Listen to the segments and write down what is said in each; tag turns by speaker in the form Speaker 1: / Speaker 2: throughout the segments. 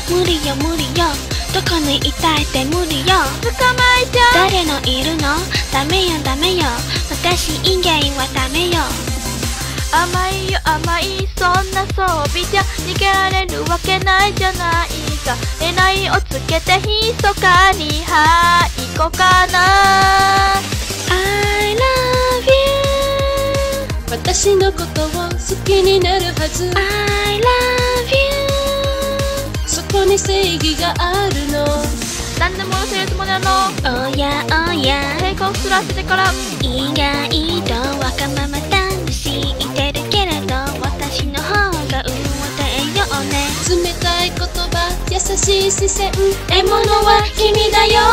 Speaker 1: 無理よ無理よ、どこにいたいって無理よ。捕まえちゃう。誰のいるの？ダメよダメよ、私以外はダメよ。甘いよ甘い、そんな装備じゃ逃げられるわけないじゃないか。狙いをつけて密かに行こうかな。 I love you、
Speaker 2: 私のことを好きになるはず。
Speaker 1: I love you、
Speaker 2: そこに正義があるの。
Speaker 1: 何でも教えるつもりなの。おやおや、抵抗すらせてから。意外とわがままだと知ってるけれど、私の方が運を与えようね。
Speaker 2: 冷たい言葉、優しい視線、獲物は君だよ。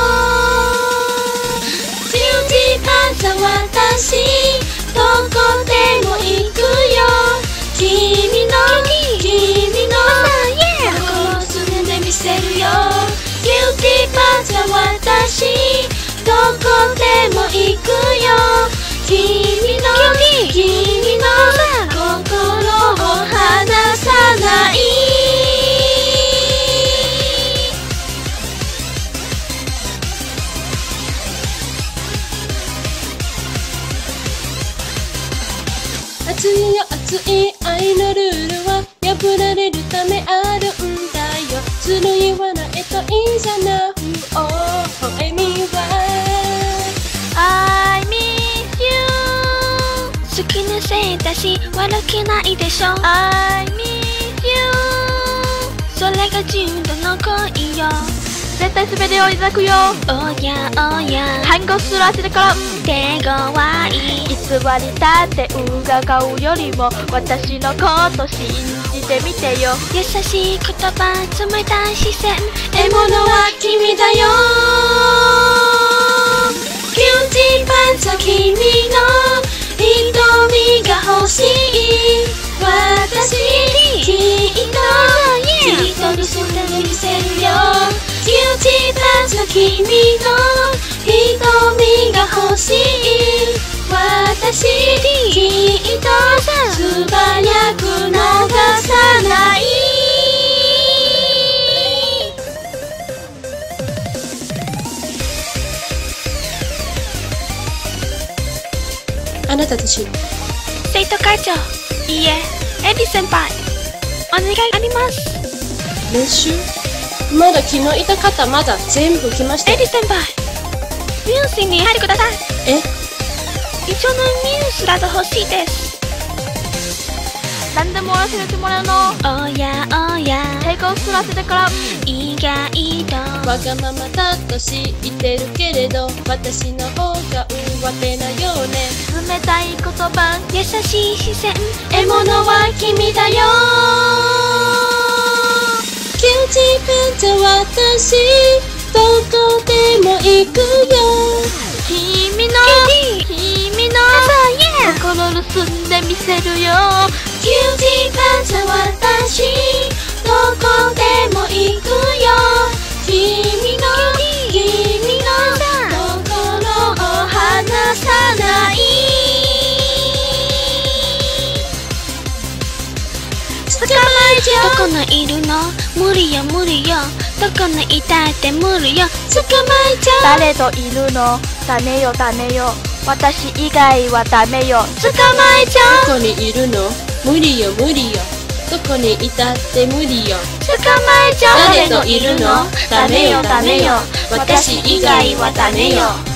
Speaker 2: キューティーパンツァ私、どこでも行くよ。君の心をすんでみせるよ。キューティーパンツァ私、どこでも行くよ。君の心を離さない。熱いよ熱い愛のルールは破られるためあるんだよ。ずるいわないといいじゃな。微笑みは
Speaker 1: I miss you、 好きなせいだし悪くないでしょ。 I miss you、 それが純度の恋よ。絶対全てをいただくよ。おやおや、反抗する汗だから。手強い、偽りだって疑うよりも私のこと信じてみてよ。優しい言葉、冷たい視線、
Speaker 2: 獲物は君だよ。キューティーパンツァ君の瞳が欲しい。私きっと盗んでみせるよ。キューティーパンツァ君の瞳が欲しい。私きっと素早く逃さない。あなたたち、
Speaker 1: 生徒会長、いいえ、エディ先輩、お願いあります。
Speaker 2: 練習まだ昨日いた方まだ全部来ました。
Speaker 1: エディ先輩、ミュージンに入ってください。
Speaker 2: え、
Speaker 1: 一緒のニュースだと欲しいです。何でも終わらせるつもりなの。おやおや、抵抗すらせてから。意外と
Speaker 2: わがままだと知ってるけれど、私の方が上手なよね。
Speaker 1: 冷たい言葉、優しい視線、
Speaker 2: 獲物は君だよ。キューティーパンツァ私、どこでも行くよ。
Speaker 1: 君の心盗んでみせるよ。
Speaker 2: キューティーパンツァ私、どこでも行くよ。君の心を離さない。捕まえちゃう。
Speaker 1: どこにいるの？無理よ無理よ、どこにいたいって無理よ。
Speaker 2: 捕まえちゃう。
Speaker 1: 誰といるの？ダメよダメよ、私以外はダメよ。
Speaker 2: 捕まえちゃう。どこにいるの？無理よ無理よ、どこにいたって無理よ。
Speaker 1: 捕まえちゃう。
Speaker 2: 誰といるの？ダメよダメよ、私以外はダメよ。